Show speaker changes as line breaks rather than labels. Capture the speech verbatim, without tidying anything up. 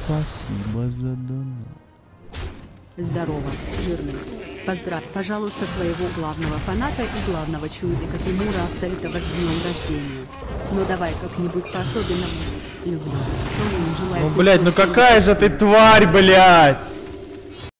Спасибо за донат.
Здорово, жирный. Поздравь, пожалуйста, твоего главного фаната и главного чудика Тимура Абсолютова с днем рождения. Ну давай как-нибудь по-особенному. Люблю. Целую, желаю.
Ну, блядь, ну какая же ты тварь, блядь!